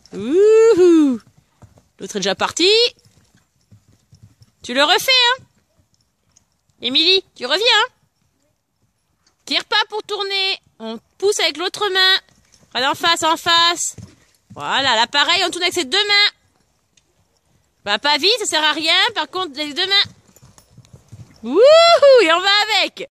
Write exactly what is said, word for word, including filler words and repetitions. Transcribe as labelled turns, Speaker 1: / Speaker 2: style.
Speaker 1: Ouhou. L'autre est déjà parti. Tu le refais, hein? Émilie, tu reviens, hein? Tire pas pour tourner. On pousse avec l'autre main. Regarde en face, en face. Voilà, là pareil, on tourne avec ses deux mains. Bah pas vite, ça sert à rien. Par contre, les deux mains. Wouhou, et on va avec.